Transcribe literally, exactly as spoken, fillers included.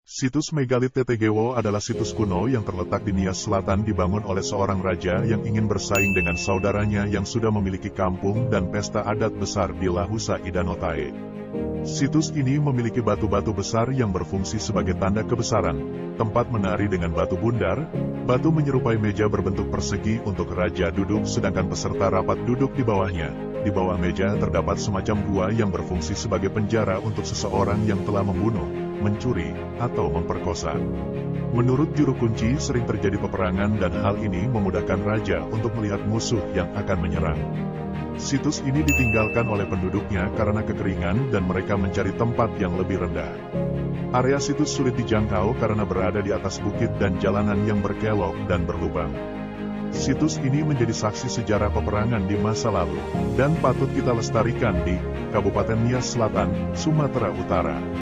Situs Megalit Tetegewo adalah situs kuno yang terletak di Nias Selatan, dibangun oleh seorang raja yang ingin bersaing dengan saudaranya yang sudah memiliki kampung dan pesta adat besar di Lahusa Idanotae. Situs ini memiliki batu-batu besar yang berfungsi sebagai tanda kebesaran, tempat menari dengan batu bundar. Batu menyerupai meja berbentuk persegi untuk raja duduk, sedangkan peserta rapat duduk di bawahnya. Di bawah meja terdapat semacam gua yang berfungsi sebagai penjara untuk seseorang yang telah membunuh, mencuri, atau memperkosa. Menurut juru kunci, sering terjadi peperangan dan hal ini memudahkan raja untuk melihat musuh yang akan menyerang. Situs ini ditinggalkan oleh penduduknya karena kekeringan dan mereka mencari tempat yang lebih rendah. Area situs sulit dijangkau karena berada di atas bukit dan jalanan yang berkelok dan berlubang. Situs ini menjadi saksi sejarah peperangan di masa lalu, dan patut kita lestarikan di Kabupaten Nias Selatan, Sumatera Utara.